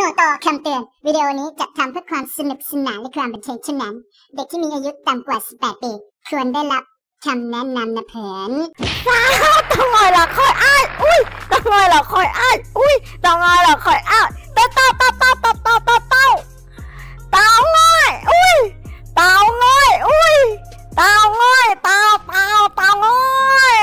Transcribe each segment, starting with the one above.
ต่อคำเตือนวิดีโอนี้จัดทำเพื่อความสนุกสนานและความบันเทิงเท่านั้นเด็กที่มีอายุต่ำกว่า18ปีควรได้รับคำแนะนำนะเพื่อนต้องไงล่ะคอยอ้ายอุ้ยต้องไงล่ะคอยอ้ายอุ้ยต้องไงล่ะคอยอ้ายเต้าง่อยอุ้ยเต้าง่อยอุ้ยเต้าง่อยเต้าง่อย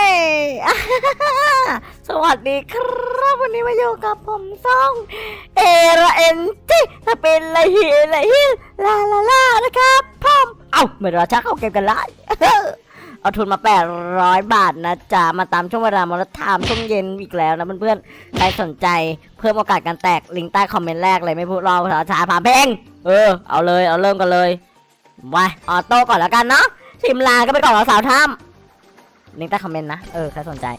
สวัสดีครับวันนี้มาอยู่กับผมซ่องเอราเอ็นจีถ้าเป็นไรฮิลานะครับพ่อมเหมือนเราชักเข้าเกมกันละเอาทุนมา800 บาทนะจ๊ะมาตามช่วงเวลามอลทามช่วงเย็นอีกแล้วนะเพื่อนๆใครสนใจเพิ่มโอกาสการแตกลิงก์ใต้คอมเมนต์แรกเลยไม่พูดรอภาษาชาผ่าเพลงเอาเลยเอาเริ่มกันเลยไว้ออโต้ก่อนแล้วกันเนาะทีมลาก็ไปก่อนเราสาวถ้ำลิงก์ใต้คอมเมนต์นะใครสนใจ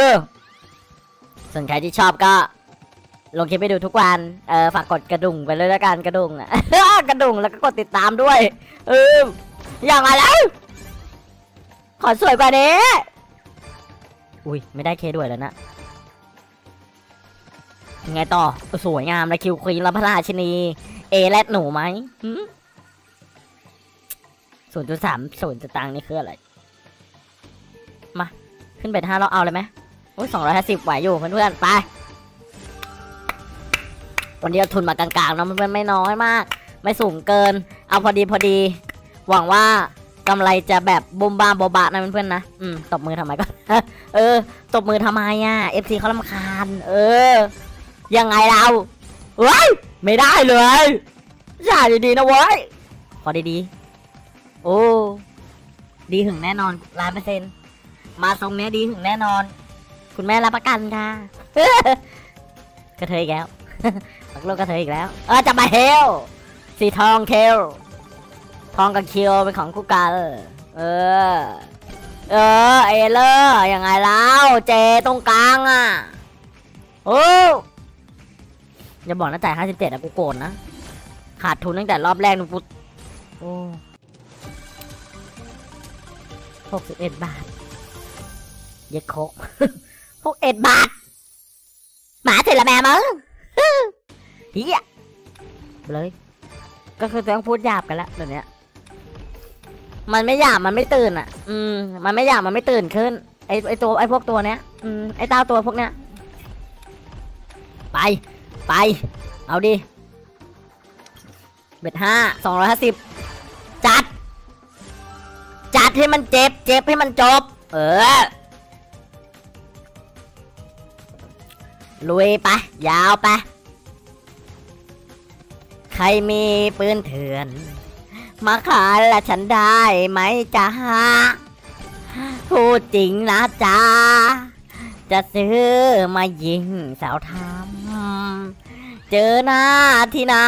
ส่วนใครที่ชอบก็ลงคลิปไปดูทุกวันฝากกดกระดุ่งไปเลยแล้วกันกระดุ่งอะกระดุ่งแล้วก็กดติดตามด้วยอย่างไรขอสวยกว่านี้อุ้ยไม่ได้เคด้วยแล้วนะยังไงต่อสวยงามนะคิวควีนรับพระราชินีแรดหนูไหม0.30 สตางค์นี่คืออะไรมาขึ้นไป5เราเอาเลยไหม250ไหวอยู่เพื่อนๆไปวันนี้ทุนมากลางๆนะเพื่อนๆไม่น้อยมากไม่สูงเกินเอาพอดีหวังว่ากำไรจะแบบบุมบามโบบะนะเพื่อนๆนะตบมือทำไมก็ตบมือทำไมFC เขารำคาญยังไงเราเว้ยไม่ได้เลยอย่าดีๆนะเว้ยขอดีๆโอ้ดีถึงแน่นอน100%มาทรงเนี้ยดีถึงแน่นอนคุณแม่รับประกันค่ะกระเทยอีกแล้วตักโลกกระเทยอีกแล้วจะมาเฮลสีทองเคลทองกับคิวเป็นของคู่กันเอเลอร์ยังไงแล้วเจตรงกลางอย่าบอกนะจ่าย57กูโกรธนะขาดทุนตั้งแต่รอบแรกนูปุ๊61 บาทเย็ดโคก61 บาทหมาเสร็จละแม่มึงเฮียเลยก็คือต้องพูดหยาบกันละเดี๋ยวนี้มันไม่หยาบมันไม่ตื่นมันไม่หยาบมันไม่ตื่นขึ้นไอพวกตัวเนี้ยไอเต้าตัวพวกเนี้ยไปเอาดิเบ็ด250จัดให้มันเจ็บให้มันจบลุยไปยาวไปใครมีปืนเถื่อนมาขายละฉันได้ไหมจ๊ะพูดจริงนะจ๊ะจะซื้อมายิงสาวทำเจอหน้าที่ไหน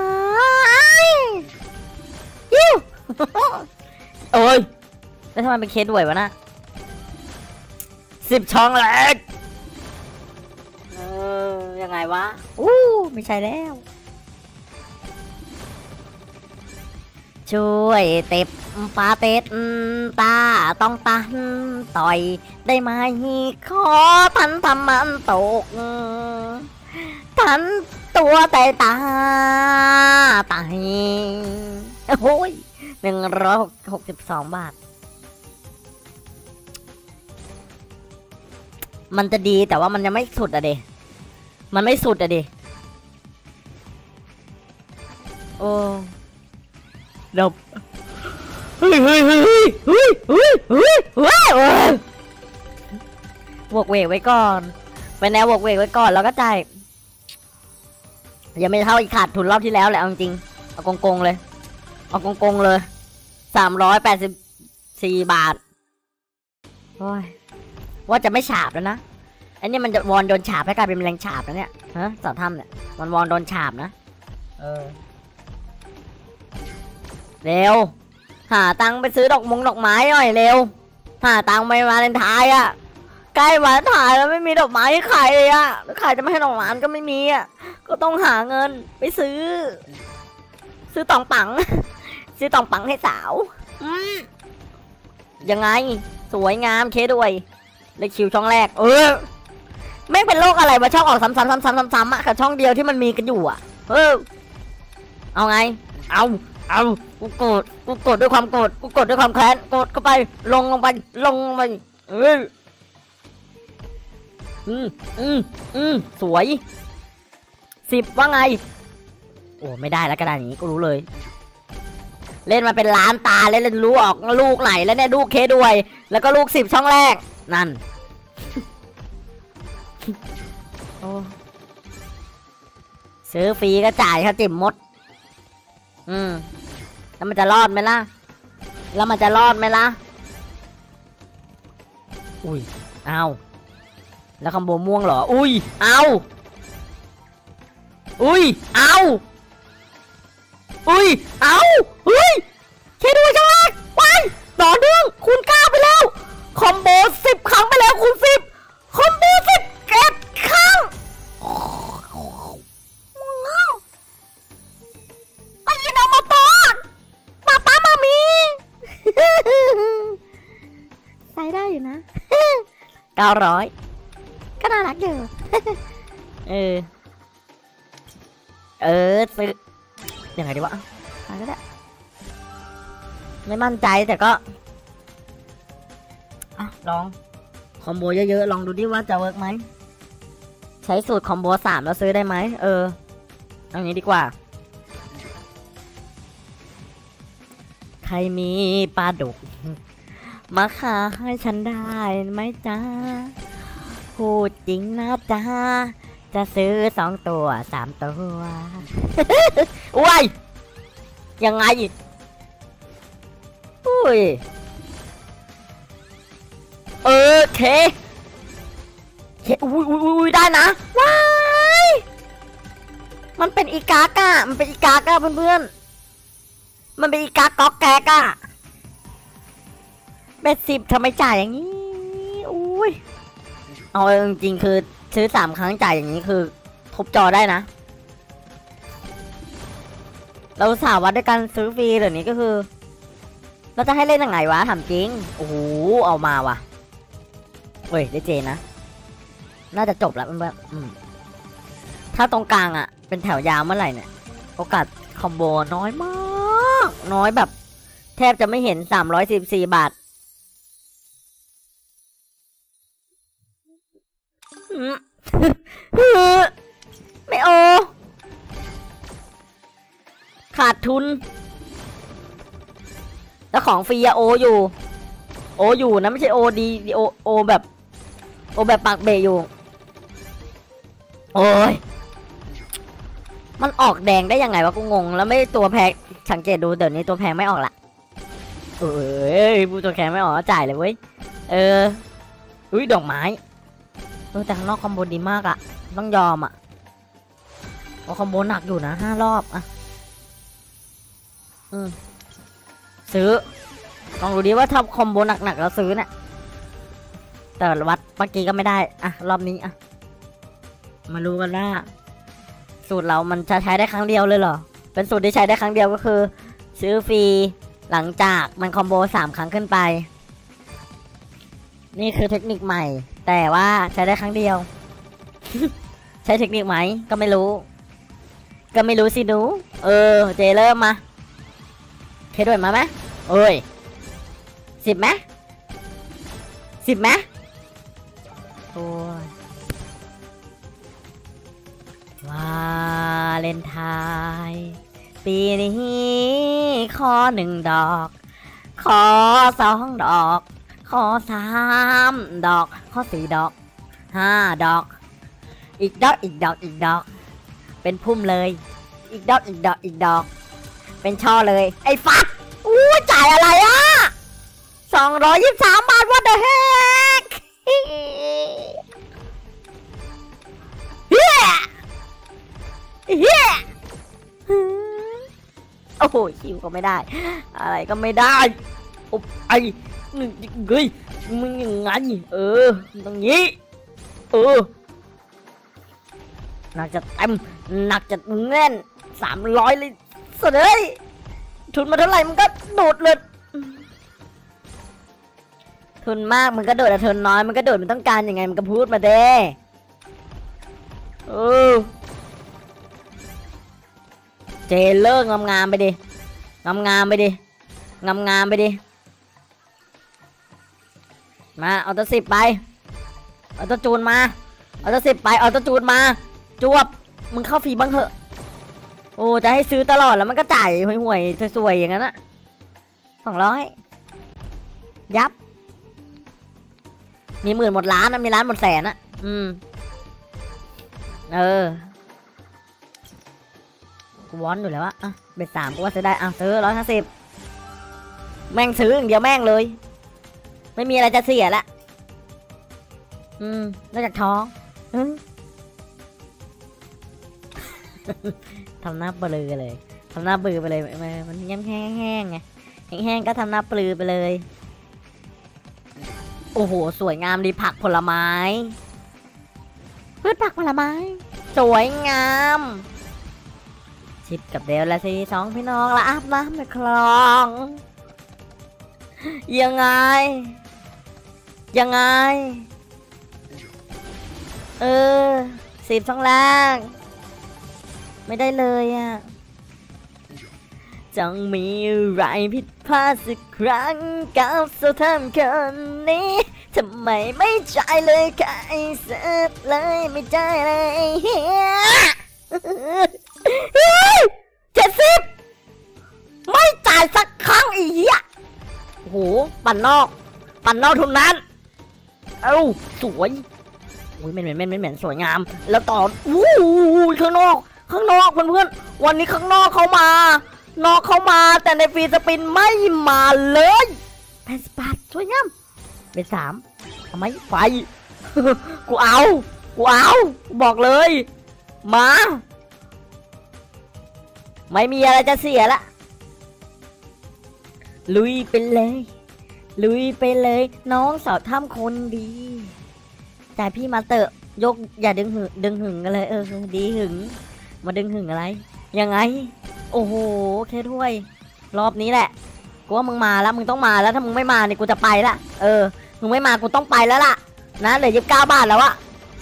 ยิ้วโอ้ยแล้วทำไมเป็นเคสด่วยวะนะ10 ช่องแรกยังไงวะไม่ใช่แล้วช่วยเต็บปาเต็ดตาต้องตันต่อยได้ไหมขอทันทำมันตกทันตัวแต่ตายโอ้ย162 บาทมันจะดีแต่ว่ามันยังไม่สุดอะเดมันไม่สุดอะเดเดี๋ยวเฮ้ยบวกเวกไว้ก่อนไปแนวบวกเวกไว้ก่อนแล้วก็จ่ายยังไม่เท่าอีกขาดทุนรอบที่แล้วแหละเอาจริงเอากงเลยเอากงเลย384 บาทโอ้ยว่าจะไม่ฉาบแล้วนะอันนี้มันจะวอนโดนฉาบให้กลายเป็นแมลงฉาบแล้วเนี่ยสาวถ้ำเนี่ยมันวอนโดนฉาบนะเร็วหาตังค์ไปซื้อดอกไม้หน่อยเร็วหาตังค์ไปวาเลนไทน์ใกล้วาเลนไทน์แล้วไม่มีดอกไม้ให้ขายเลยแล้วขายจะไม่ให้ดอกไม้ก็ไม่มีก็ต้องหาเงินไปซื้อตองปังซื้อตองปังให้สาวยังไงสวยงามเคด้วยเลขคิวช่องแรกไม่เป็นโรคอะไรวะชอบออกซ้ำกับช่องเดียวที่มันมีกันอยู่เอาไงเอากูโกรธด้วยความโกรธกูโกรธด้วยความแค้นโกรธเข้าไปลงไปสวย10ว่าไงโอ้ไม่ได้แล้วกระดานนี้ก็รู้เลยเล่นมาเป็นล้านตาเล่นรู้ออกลูกไหนแล้วเนี่ยลูกเคด้วยแล้วก็ลูก10ช่องแรกนั่นโอ้ซื้อฟรีก็จ่ายครับจิ๋มมดแล้วมันจะรอดไหมล่ะอุ้ยเอาแล้วคอมโบม่วงเหรออุ้ยเอาเคด้วยจังเลยว้ายต่อเนื่องคูณ9ไปแล้วคอมโบ10ครั้งไปแล้วคูณ10คอมโบ10เก็บครั้งไอ้ยินเอามาป้ามามีใส่ได้อยู่นะ900ก็น่ารักอยู่ซื้อยังไงดีวะอะไรก็ได้ไม่มั่นใจแต่ก็ลองคอมโบเยอะๆลองดูดิว่าจะเวิร์กไหมใช้สูตรคอมโบ3แล้วซื้อได้ไหมเอางี้ดีกว่าใครมีปลาดุกมาขายให้ฉันได้ไหมจ๊ะพูดจริงนะจ๊ะจะซื้อ2 ตัว3 ตัวว้ยยังไงอุ้ยเคอุ้ยได้นะว้ายมันเป็นอีกากะเพื่อนมันเป็นอีกาก๊อกแก๊กอะเป็น10ทำไมจ่ายอย่างนี้อุ้ยเอาจริงๆคือซื้อ3 ครั้งจ่ายอย่างนี้คือทุบจอได้นะเราสาววัดด้วยการซื้อฟรีเดี๋ยวนี้ก็คือเราจะให้เล่นยังไงวะถามจริงโอ้โหเอามาว่ะเฮ้ยได้เจนะน่าจะจบแล้วเพื่อนถ้าตรงกลางอะเป็นแถวยาวเมื่อไหร่เนี่ยโอกาสคอมโบน้อยมากน้อยแบบแทบจะไม่เห็น314 บาทไม่ขาดทุนแล้วของฟรีโออยู่นะไม่ใช่โอดีโอแบบปากเบยอยู่โอ้ยมันออกแดงได้ยังไงวะกูงงแล้วไม่ตัวแพงสังเกตดูเดี๋ยวนี้ตัวแพงไม่ออกละผู้ตัวแพงไม่ออกจ่ายเลยเว้ยอุ้ยดอกไม้แต่ข้างนอกคอมโบดีมากอะต้องยอมอะคอมโบหนักอยู่นะ5 รอบอะซื้อลองดูดิว่าถ้าคอมโบหนักๆเราซื้อเนี่ยแต่วัดเมื่อกี้ก็ไม่ได้อะรอบนี้อะมารู้กันว่าสูตรเรามันจะใช้ได้ครั้งเดียวเลยเหรอเป็นสูตรที่ใช้ได้ครั้งเดียวก็คือซื้อฟรีหลังจากมันคอมโบ3 ครั้งขึ้นไปนี่คือเทคนิคใหม่แต่ว่าใช้ได้ครั้งเดียว ใช้เทคนิคไหมก็ไม่รู้สิหนูเจเริ่มมาเคด้วยมาไหม10ไหมโอ้ยวาเลนไทน์ปีนี้ขอ1 ดอกขอ2 ดอกขอ3 ดอกขอ4 ดอก5 ดอกอีกดอกเป็นพุ่มเลยอีกดอกเป็นช่อเลยไอ้ฟัดจ่ายอะไรอ่ะ223 บาท what the heck โอ้โหคิวก็ไม่ได้อะไรก็ไม่ได้ไอ้เฮ้ยมึงยังไงตรงนี้หนักจะเต็มหนักจะแน่น300เลยสุดเลยทุนมาเท่าไหร่มันก็โดดเลยทุนมากมันก็โดดแต่ทุนน้อยมันก็โดดมันต้องการยังไงมันก็พูดมาเด้เจเลิกงามๆไปดิงามๆไปดิงามๆไปดิมาเอาตัว10ไปเอาตัวจูนมาเอาตัว10ไปเอาตัวจูนมาจวบมึงเข้าฟรีบ้างเถอะโอ้จะให้ซื้อตลอดแล้วมันก็จ่ายห่วยๆสวยๆอย่างนั้นอะ200ยับมี10,000หมดล้านนะมีล้านหมดแสนนะกูวอนอยู่แล้ววะอ่ะเบ็ด3กูว่าซื้อได้อ่ะซื้อ150แม่งซื้ออย่างเดียวแม่งเลยไม่มีอะไรจะเสียละนอกจากท้องทำหน้าปลือเลยทำหน้าปลือไปเลยมันยังแห้งๆไงแห้งๆก็ทำหน้าปลือไปเลยโอ้โหสวยงามดีผักผลไม้พืชผักผลไม้สวยงามชิดกับเดลและสิ2พี่น้องละอาบน้ำในคลองยังไง10 ช่องแรกไม่ได้เลยอ่ะจงมีอะไรผิดพลาดสักครั้งกับสาวทำคนนี้ทำไมไม่ใจเลยใครเสียเลยไม่ใจเลยเฮีย70ไม่จ่ายสักครั้งอีกอ่ะโอ้โหปั่นนอกทุนนั้นเอ้าสวยอุ้ยเหม็นสวยงามแล้วต่ออู้ข้างนอกเพื่อนวันนี้ข้างนอกเข้ามาแต่ในฟรีสปินไม่มาเลย88สวยงามเป็น3ทำไมไฟ กูเอาบอกเลยมาไม่มีอะไรจะเสียละลุยไปเลยน้องสาวทำคนดีแต่พี่มาเตอะยกอย่าดึงหึงกันเลยดีหึงมาดึงหึงอะไรยังไงโอ้โหแค่ถ้วยรอบนี้แหละกูว่ามึงมาแล้วมึงต้องมาแล้วถ้ามึงไม่มาเนี่ยกูจะไปละมึงไม่มากูต้องไปแล้วล่ะนะเหลือ29 บาทแล้วอะ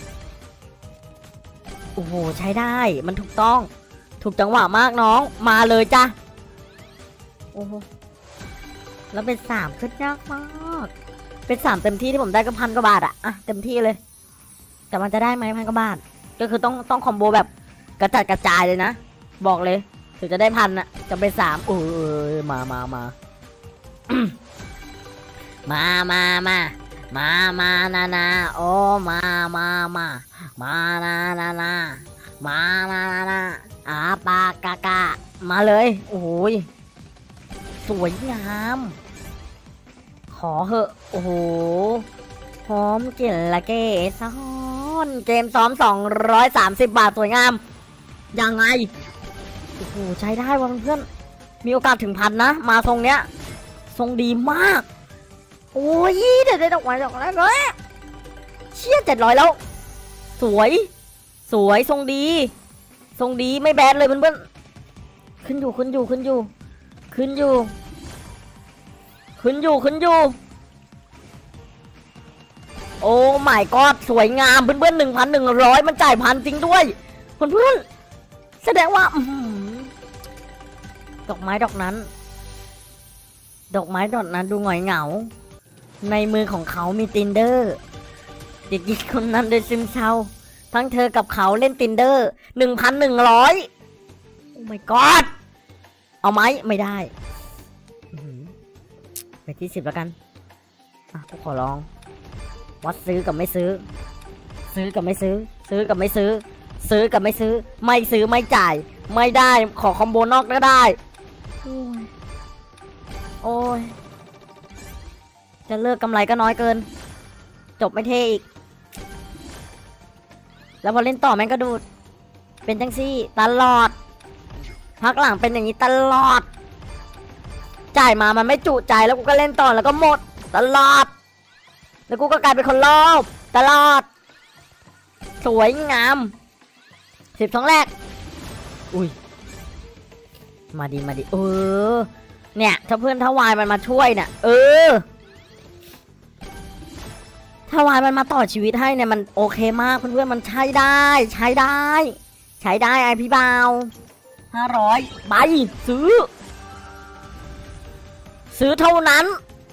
โอ้โหใช้ได้มันถูกต้องถูกจังหวะมากน้องมาเลยจ้ะโอ้โหแล้วเป็น3ขึ้นยากมากเป็น3เต็มที่ที่ผมได้ก็1,000 กว่าบาทอะเต็มที่เลยแต่มันจะได้ไหม1,000 กว่าบาทก็คือต้องคอมโบแบบกระจัดกระจายเลยนะบอกเลยถึงจะได้1,000อะจะเป็น3มา นาโอ้มานาอาปากากามาเลยโอ้ยสวยงามขอเหอะโอ้โหหอมกลิ่นละเกสรเกมซ้อม230 บาทสวยงามยังไงโอ้โหใช้ได้ว่ะเพื่อนมีโอกาสถึง1,000นะมาทรงเนี้ยทรงดีมากโอ้ยเดี๋ยวดอกไม้เลยเชี่ย700แล้วสวยทรงดีไม่แบดเลยเพื่อนขึ้นอยู่โอ้ไม่ก็สวยงามเพื่อน 1,100มันจ่าย1,000จริงด้วยเพื่อนแสดงว่าดอกไม้ดอกนั้นดูหงอยเหงาในมือของเขามีตินเดอร์เด็กหญิงคนนั้นได้ซึมเศร้าทั้งเธอกับเขาเล่นตินเดอร์ 1,100โอ้ my god เอาไหมไม่ได้ไปที่10แล้วกันกูขอลองวัดซื้อกับไม่ซื้อไม่ซื้อไม่จ่ายไม่ได้ขอคอมโบนอกก็ได้โอ้ยจะเลิกกำไรก็น้อยเกินจบไม่เท่อีกแล้วพอเล่นต่อแม่งก็ดูดเป็นจังซี่ตลอดพักหลังเป็นอย่างนี้ตลอดจ่ายมามันไม่จุใจแล้วกูก็เล่นต่อแล้วก็หมดตลอดแล้วกูก็กลายเป็นคนรอบตลอดสวยงาม10 ช่องแรกอุ้ยมาดีเนี่ยถ้าเพื่อนทวายมันมาช่วยเนี่ยทวายมันมาต่อชีวิตให้เนี่ยมันโอเคมากเพื่อนๆมันใช้ได้ไอพี่บ่าว 500ใบซื้อเท่านั้น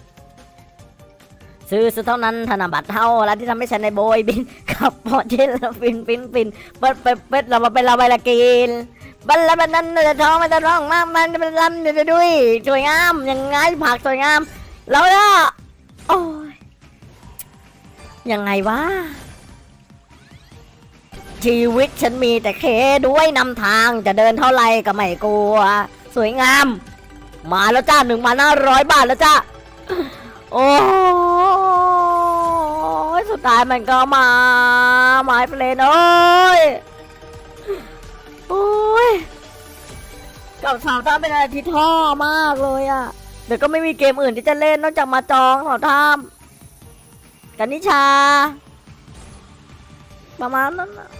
ซื้อเท่านั้นธนบัตรเท่าแล้วที่ทำให้ฉันในโบยบินขับพอเช่นแล้วฟินเปิดเรามาเป็นเราไปละกินบัลลังก์นั้นจะท้องไม่จะร้องมากมันจะเป็นลำจะด้วยสวยงามยังไงผักสวยงามแล้วก็โอ้ยยังไงวะชีวิตฉันมีแต่เคด้วยนำทางจะเดินเท่าไรก็ไม่กลัวสวยงามมาแล้วจ้า1,500 บาทแล้วจ้าโอ้ยสุดท้ายมันก็มาหมายเพลนโอ้ยกับสาวท่าเป็นอะไรที่ท้อมากเลยอ่ะเดี๋ยวก็ไม่มีเกมอื่นที่จะเล่นนอกจากมาจองสาวท่ามกันนิชาประมาณนั้นนะ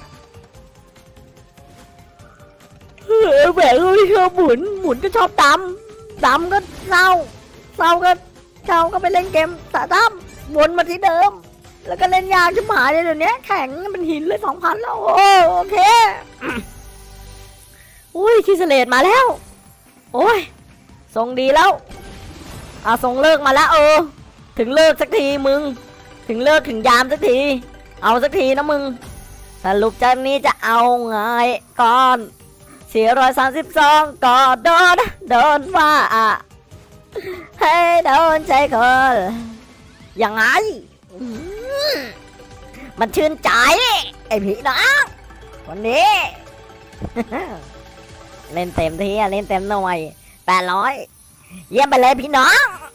แหวนก็ไม่ชอบหมุนก็ชอบดำก็เศร้าก็ไปเล่นเกมสาตั้มวนมาที่เดิมแล้วก็เล่นยากชิบหายเลยเดี๋ยวนี้แข็งเป็นหินเลย 2,000 แล้วโอเคอุ้ยคิสเลตมาแล้วโอ้ยส่งดีแล้วส่งเลิกมาแล้วถึงเลิกสักทีมึงถึงเลิกถึงยามสักทีเอาสักทีนะมึงสรุปจากนี้จะเอาไงก่อน432ก็โดนว่าให้โดนใจคนยังไงมันชื่นใจไอ้ผีนะวันนี้ เล่นเต็มที่เล่นเต็มหน่วย800เยี่ยมไปเลยพี่น้อง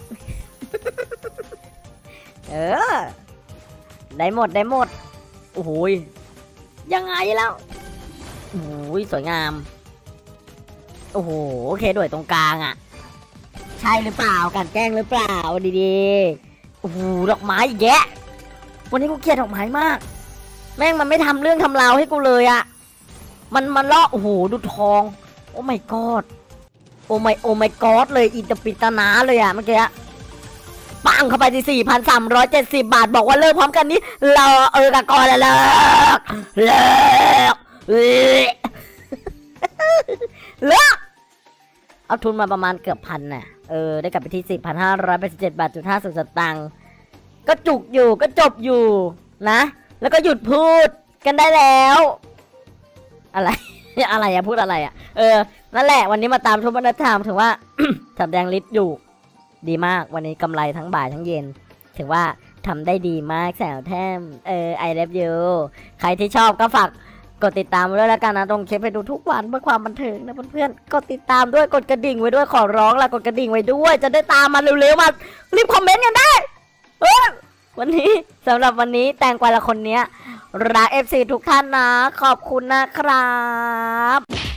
ได้หมดโอ้โหยังไงแล้วโอ้โหสวยงามโอ้โหโอเคด้วยตรงกลางใช่หรือเปล่าการแกล้งหรือเปล่าดีๆโอ้โหดอกไม้แยะวันนี้กูเกลียดดอกไม้มากแม่งมันไม่ทำเรื่องทำราวให้กูเลยมันล่อโอ้โหดูทองโอ้ my god โอ้ my god เลยอินเตอร์ปิตนาเลยเมื่อกี้ปังเข้าไปที่ 4,370 บาทบอกว่าเลิกพร้อมกันนี้เรากับก่อนเลิกเอาทุนมาประมาณเกือบ1,000น่ะได้กลับไปที่ 10,587 บาทจุด50 สตางค์ก็จุกอยู่ก็จบอยู่นะแล้วก็หยุดพูดกันได้แล้วอะไร พูดอะไรนั่นแหละวันนี้มาตามทุบรรทัดถือว่า ทำแดงลิตรอยู่ดีมากวันนี้กำไรทั้งบ่ายทั้งเย็นถือว่าทำได้ดีมากแสวแทมI love you ใครที่ชอบก็ฝากกดติดตามด้วยแล้วกันนะตรงคลิปไปดูทุกวันเพื่อความบันเทิงนะเพื่อนๆกดติดตามด้วยกดกระดิ่งไว้ด้วยขอร้องละกดกระดิ่งไว้ด้วยจะได้ตามมาเร็วๆมารีบคอมเมนต์กันได้วันนี้สำหรับวันนี้แตงกวาละคนเนี้ยรัก FC ทุกท่านนะขอบคุณนะครับ